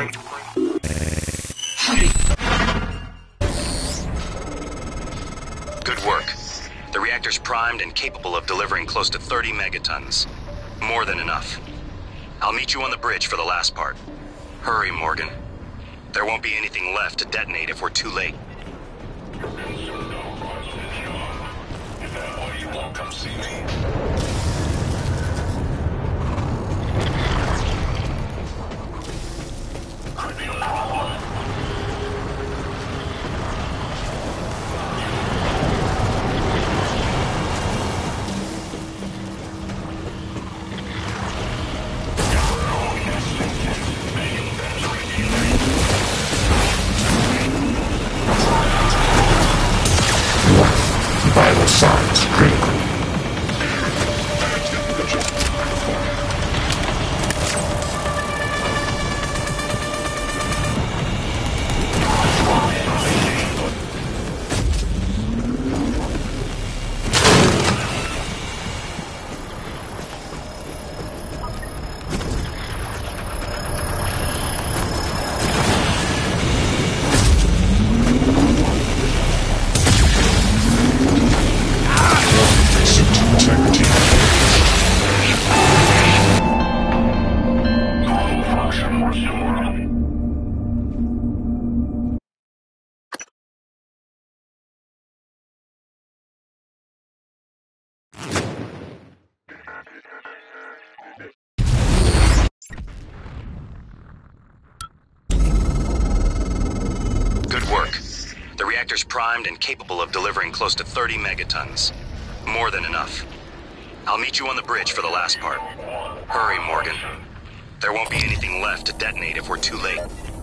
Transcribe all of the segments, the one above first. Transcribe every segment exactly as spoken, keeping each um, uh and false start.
Good work. The reactor's primed and capable of delivering close to thirty megatons. More than enough. I'll meet you on the bridge for the last part. Hurry, Morgan. There won't be anything left to detonate if we're too late. Is that why you won't come see me? Could be a problem. Vital signs critical. Good work. The reactor's primed and capable of delivering close to thirty megatons. More than enough. I'll meet you on the bridge for the last part. Hurry, Morgan. There won't be anything left to detonate if we're too late.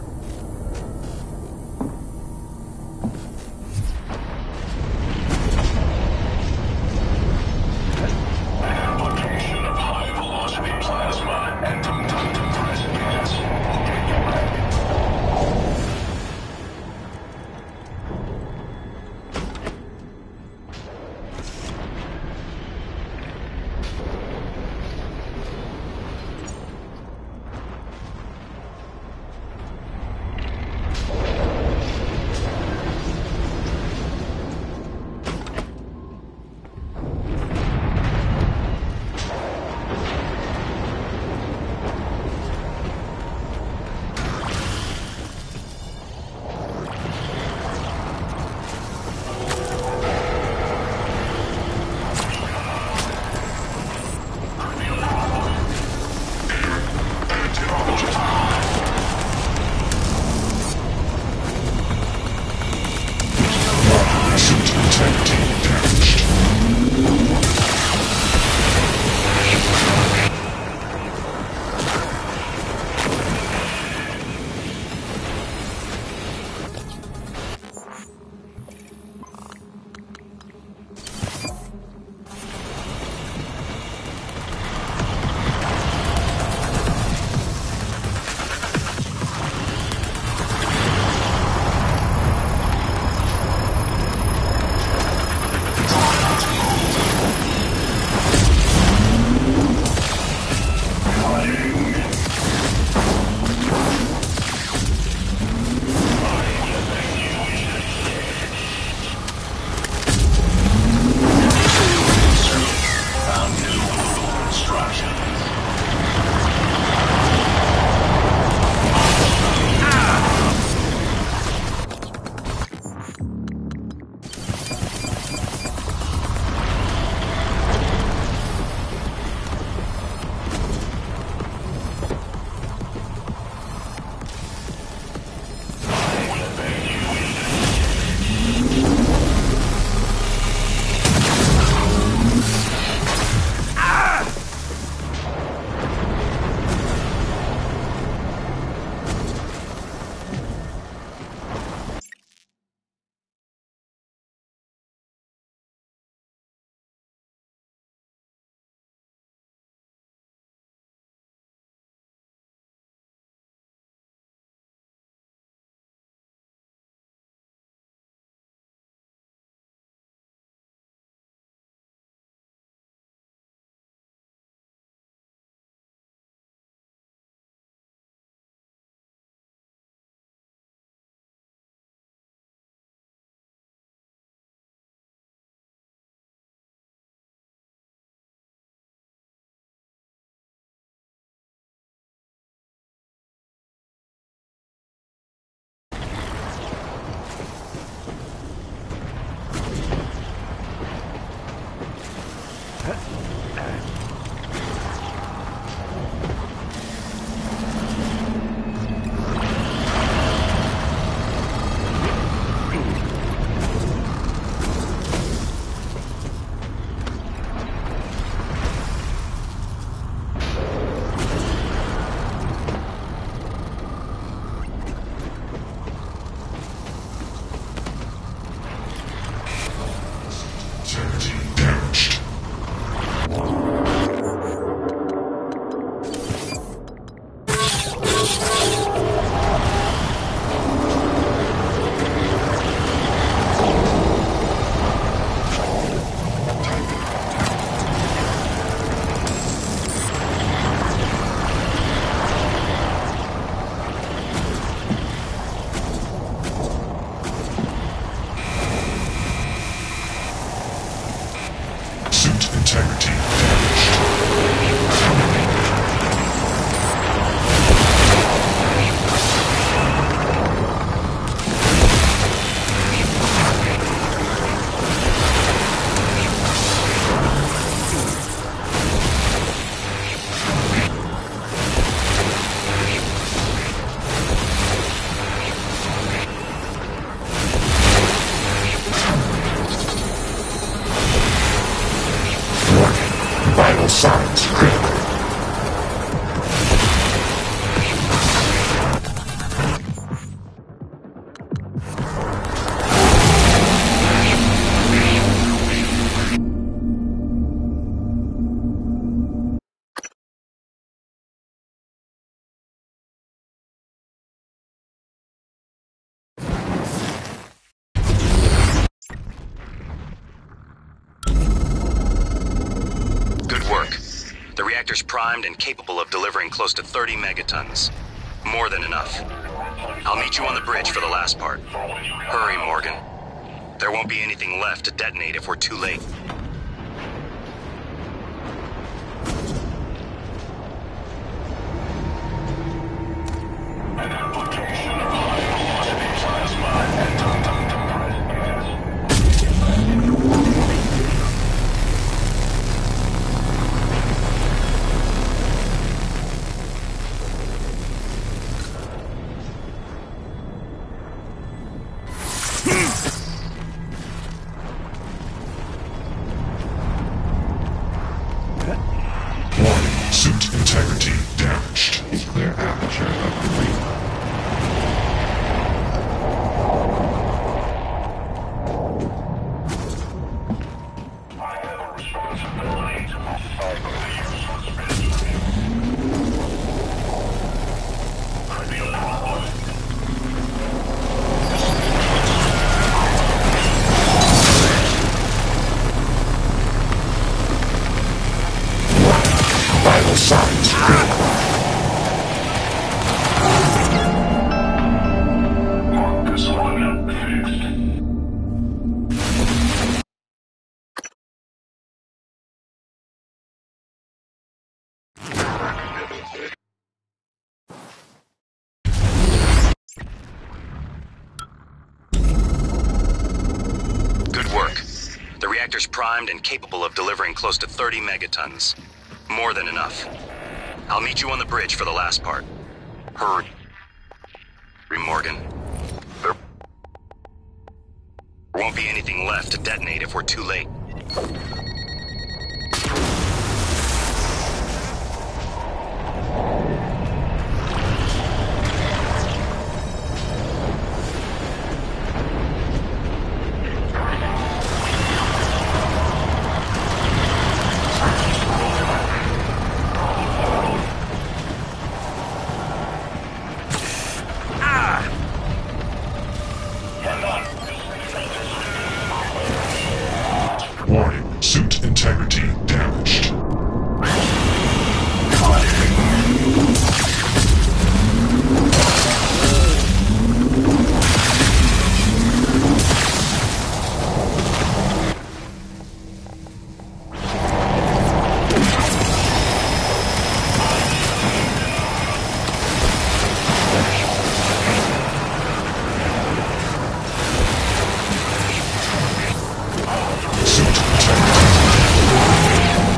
Application of high-velocity plasma and conductive pressure gas. signs green. Good work. The reactor's primed and capable of delivering close to thirty megatons. More than enough. I'll meet you on the bridge for the last part. Hurry, Morgan. There won't be anything left to detonate if we're too late. An application of high-velocity plasma and tum-tum-tum-tum gas. Warning, suit integrity damaged. Clear aperture of green. I have a responsibility to recycle the useless bits of you. Could be a problem. Vital signs green. Marcus one fixed. Good work. The reactor's primed and capable of delivering close to thirty megatons. More than enough. I'll meet you on the bridge for the last part. Hurry, Morgan. There won't be anything left to detonate if we're too late. Warning, suit integrity damaged. Suit integrity.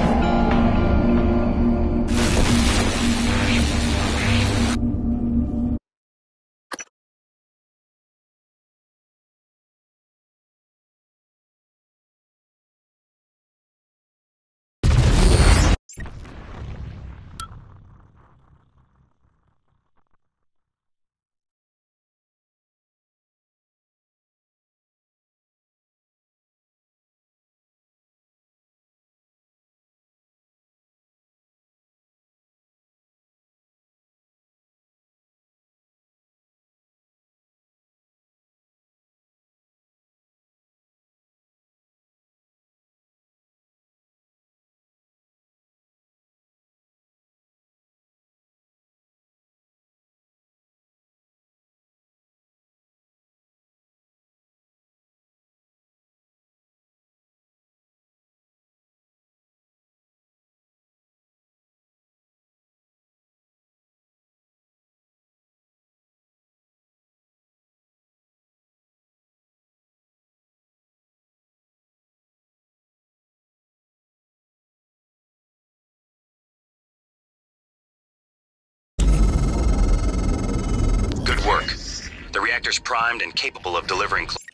Good work. The reactor's primed and capable of delivering cl-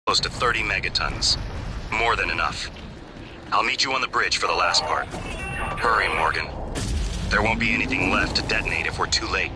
close to thirty megatons. More than enough. I'll meet you on the bridge for the last part. Hurry, Morgan. There won't be anything left to detonate if we're too late.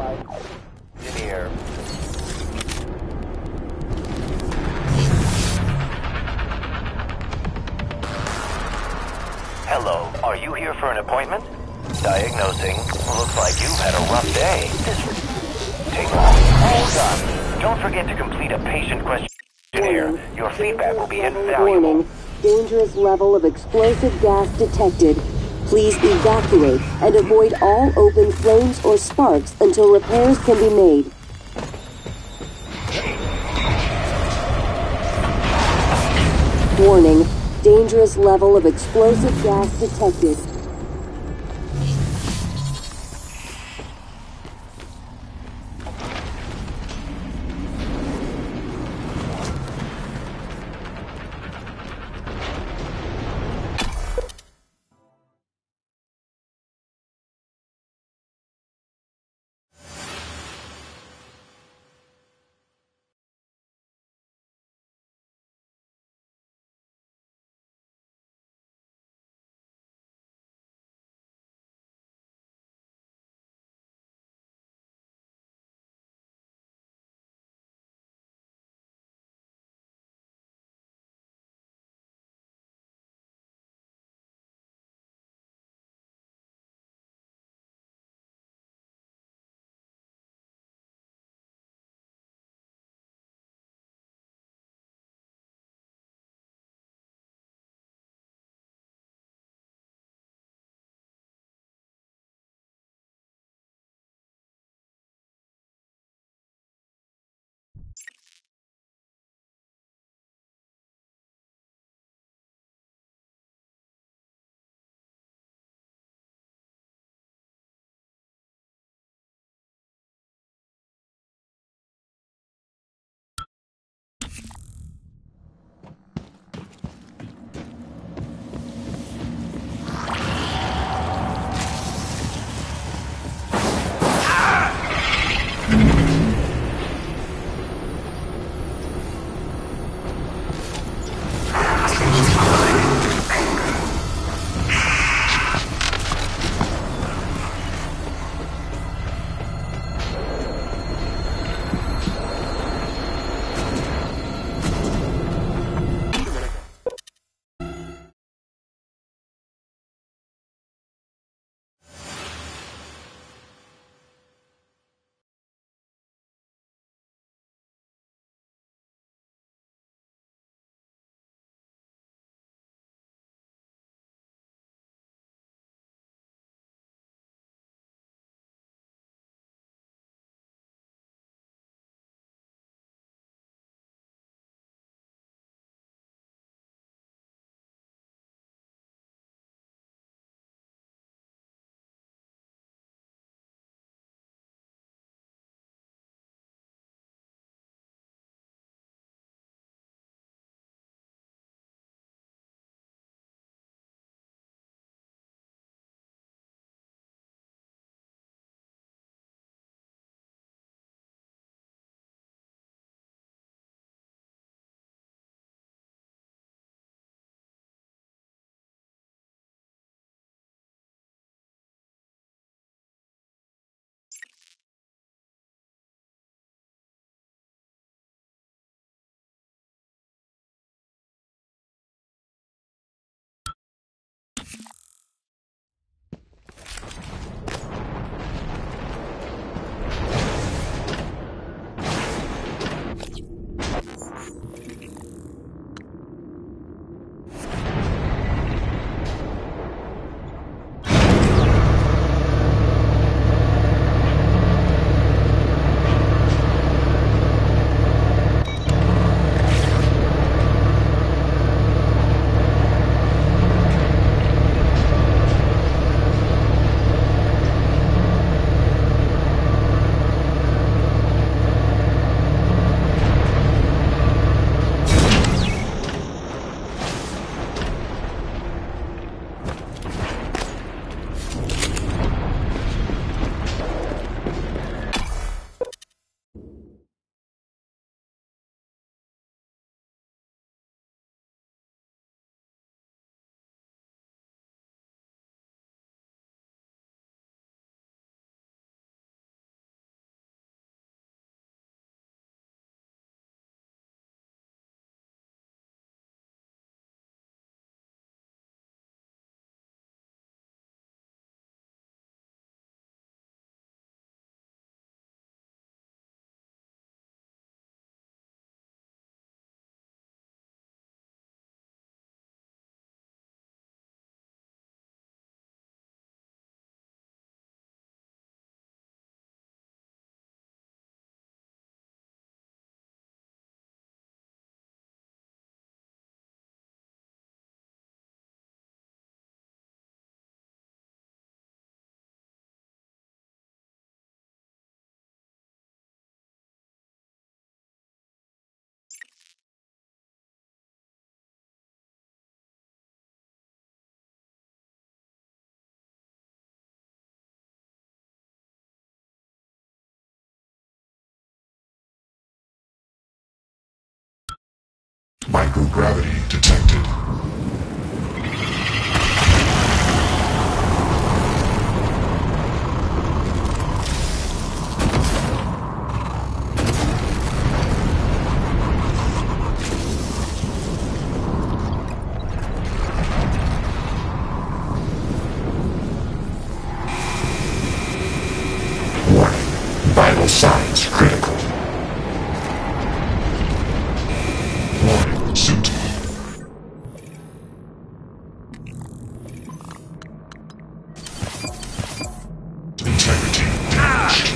Engineer. Hello, are you here for an appointment? Diagnosing. Looks like you've had a rough day. This take long. All done. Don't forget to complete a patient questionnaire. Your feedback will be invaluable. Warning. Dangerous level of explosive gas detected. Please evacuate and avoid all open flames or sparks until repairs can be made. Warning. Dangerous level of explosive gas detected. Microgravity detected. Warning. Vital signs critical. Warning. Suit. Integrity damaged.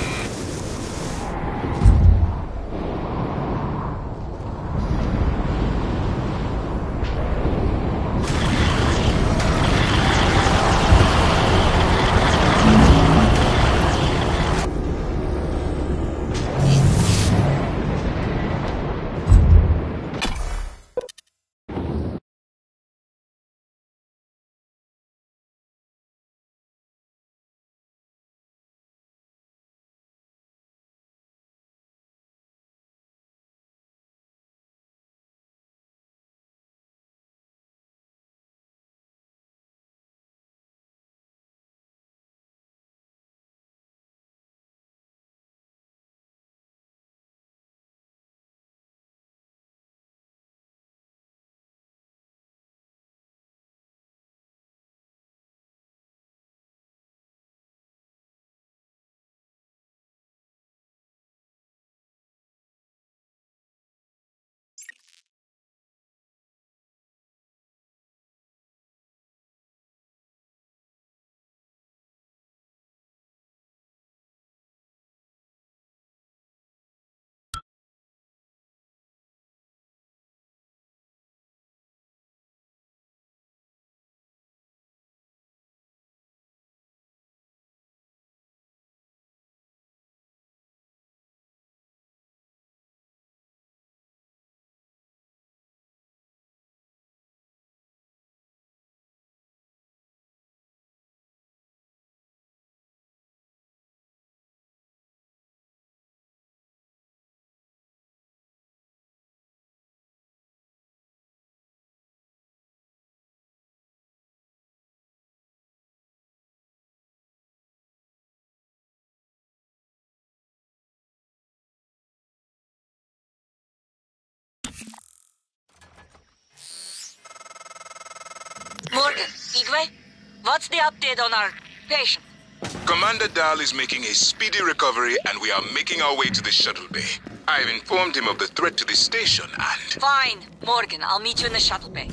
Morgan, Igwe, what's the update on our patient? Commander Dahl is making a speedy recovery and we are making our way to the shuttle bay. I've informed him of the threat to the station and... Fine, Morgan, I'll meet you in the shuttle bay.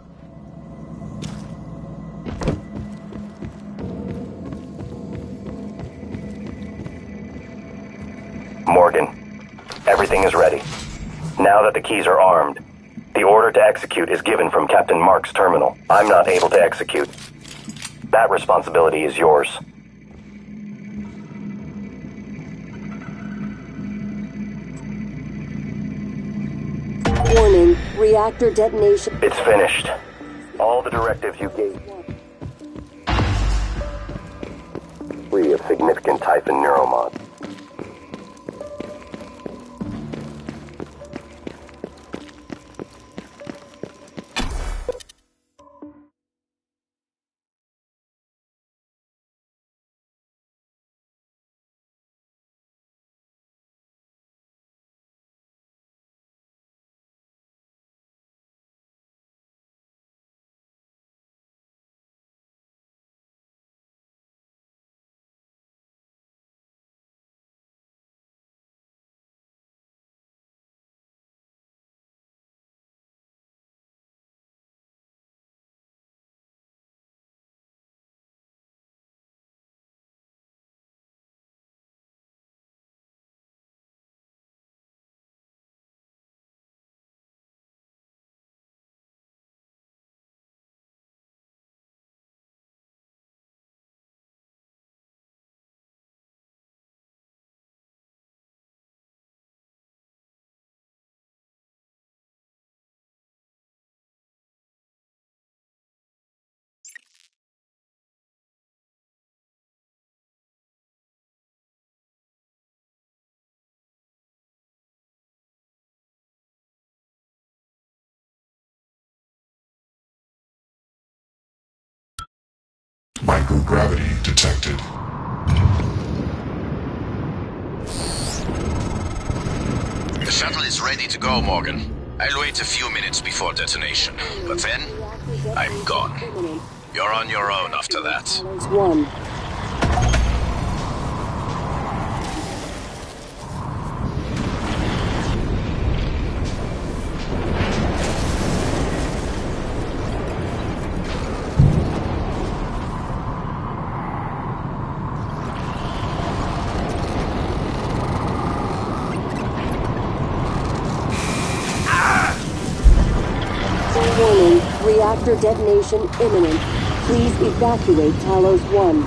Morgan, everything is ready. Now that the keys are armed, the order to execute is given from Captain Mark's terminal. I'm not able to execute. That responsibility is yours. Warning, reactor detonation. It's finished. All the directives you gave. Free of significant Typhon neuromod. gravity detected. The shuttle is ready to go, Morgan. I'll wait a few minutes before detonation, but then I'm gone. You're on your own after that. One. Warning, reactor detonation imminent. Please evacuate Talos one.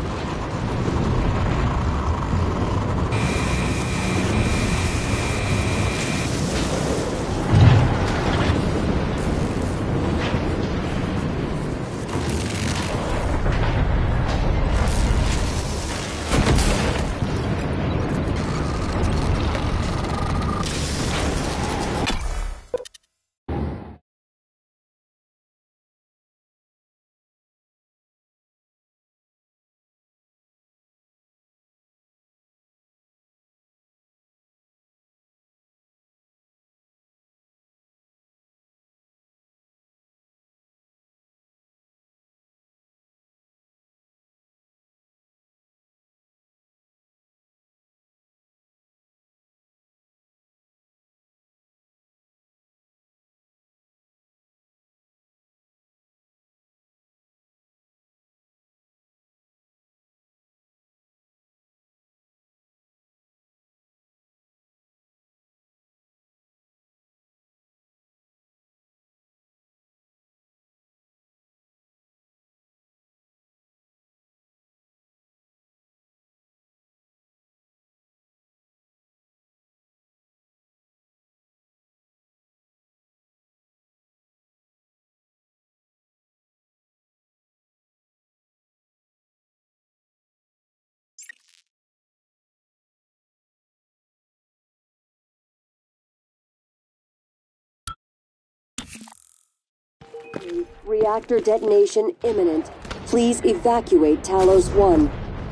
Reactor detonation imminent. Please evacuate Talos one.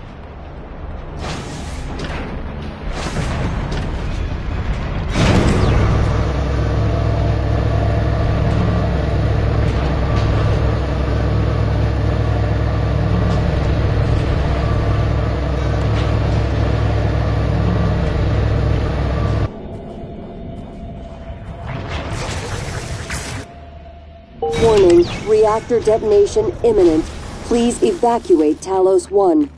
Warning, reactor detonation imminent. Please evacuate Talos one.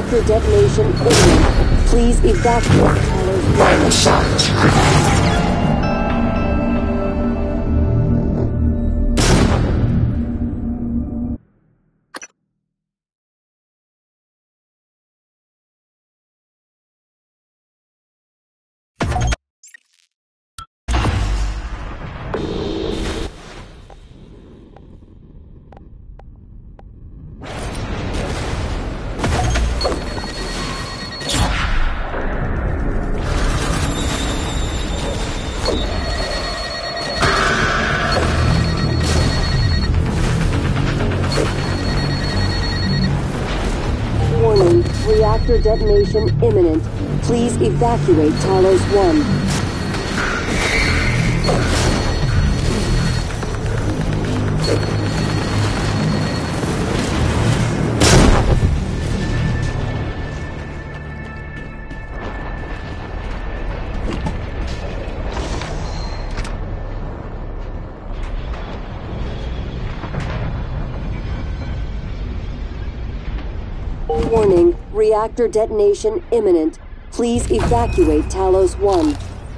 Reactor detonation imminent. Please evacuate Talos one. Vital signs critical. Warning, reactor detonation imminent. Please evacuate Talos one. Warning, reactor detonation imminent. Please evacuate Talos one.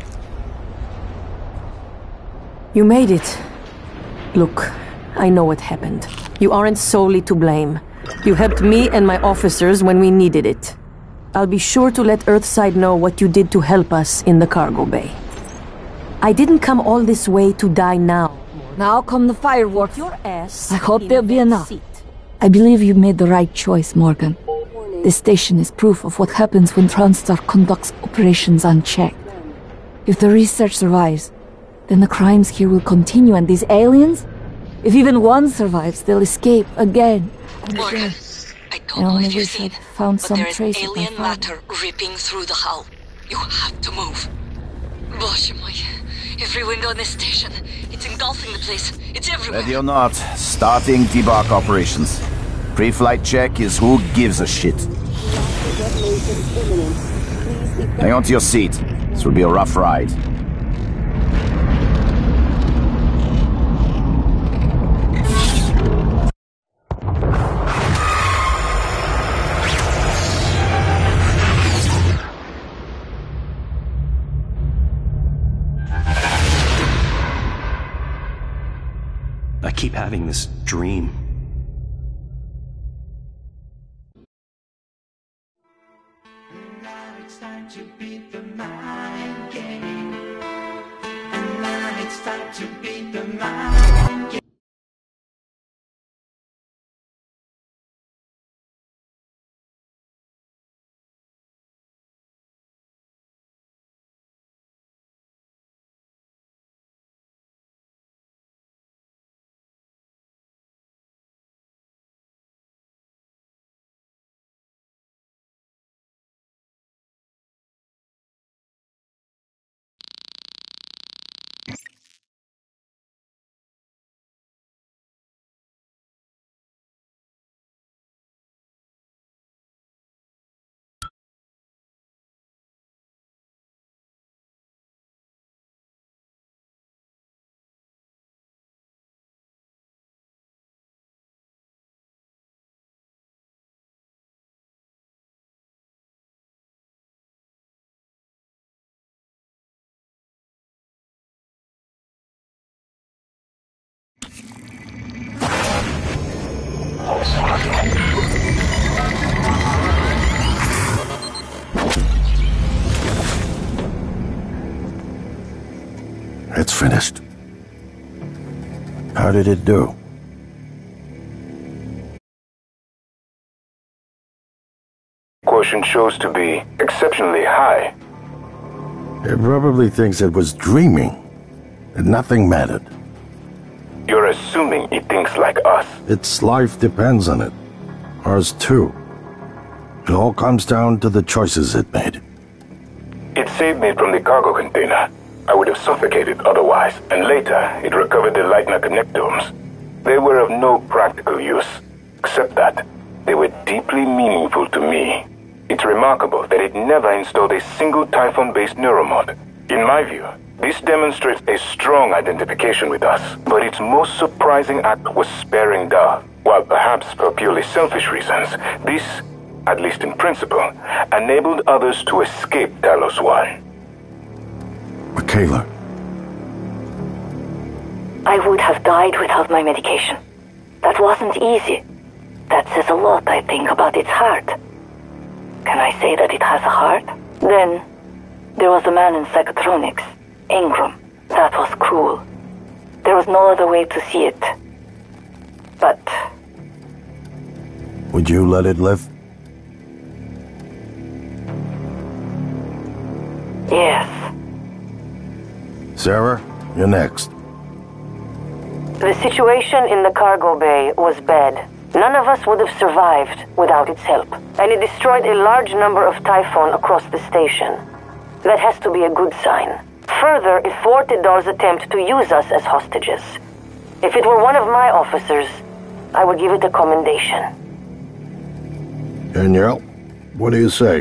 You made it. Look, I know what happened. You aren't solely to blame. You helped me and my officers when we needed it. I'll be sure to let Earthside know what you did to help us in the cargo bay. I didn't come all this way to die now. Now come the fireworks. Your ass. I hope there'll be enough. Seat. I believe you made the right choice, Morgan. This station is proof of what happens when Transtar conducts operations unchecked. If the research survives, then the crimes here will continue, and these aliens, if even one survives, they'll escape again and Morgan, again. I I don't know only if you've wish seen, I'd found but some there is trace of my alien father. matter ripping through the hull. You have to move. Bosche my... Every window in this station. It's engulfing the place. It's everywhere. Ready or not, starting debark operations. Pre-flight check is who gives a shit. Detonation imminent. Please evacuate. Hang on to your seat. This will be a rough ride. I keep having this dream. It's time to beat the mind game. And now it's time to beat the mind game. It's finished. How did it do? Quotient shows to be exceptionally high. It probably thinks it was dreaming, that nothing mattered. You're assuming it thinks like us. Its life depends on it. Ours too. It all comes down to the choices it made. It saved me from the cargo container. I would have suffocated otherwise, and later it recovered the Leitner connectomes. They were of no practical use, except that they were deeply meaningful to me. It's remarkable that it never installed a single Typhon-based neuromod. In my view, this demonstrates a strong identification with us, but its most surprising act was sparing Dar. While perhaps for purely selfish reasons, this at least in principle, enabled others to escape Talos One. Michaela. I would have died without my medication. That wasn't easy. That says a lot, I think, about its heart. Can I say that it has a heart? Then, there was a man in psychotronics, Ingram. That was cruel. There was no other way to see it. But... Would you let it live? Yes. Sarah, you're next. The situation in the cargo bay was bad. None of us would have survived without its help. And it destroyed a large number of Typhon across the station. That has to be a good sign. Further, it thwarted Dar's attempt to use us as hostages. If it were one of my officers, I would give it a commendation. Danielle, what do you say?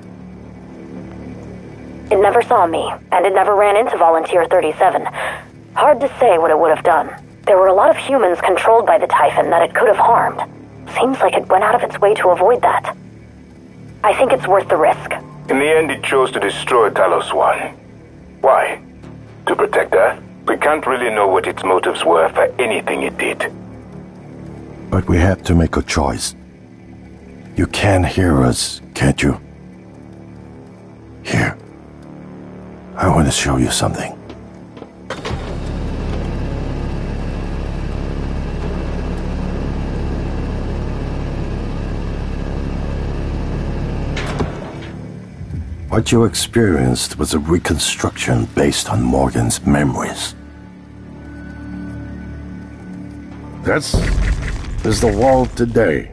It never saw me, and it never ran into Volunteer thirty-seven. Hard to say what it would have done. There were a lot of humans controlled by the Typhon that it could have harmed. Seems like it went out of its way to avoid that. I think it's worth the risk. In the end, it chose to destroy Talos One. Why? To protect Earth? We can't really know what its motives were for anything it did. But we have to make a choice. You can hear us, can't you? Here. I want to show you something. What you experienced was a reconstruction based on Morgan's memories. This is the world today.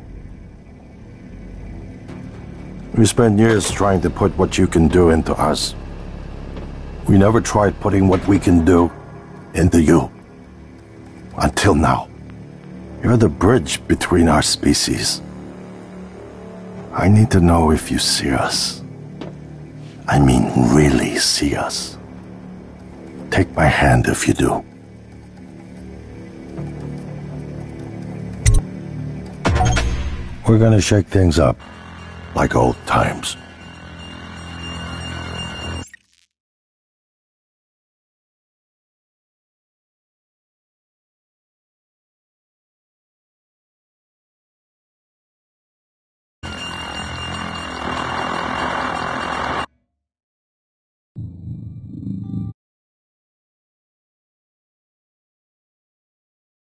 We spent years trying to put what you can do into us. We never tried putting what we can do into you. Until now. You're the bridge between our species. I need to know if you see us. I mean, really see us. Take my hand if you do. We're gonna shake things up, like old times.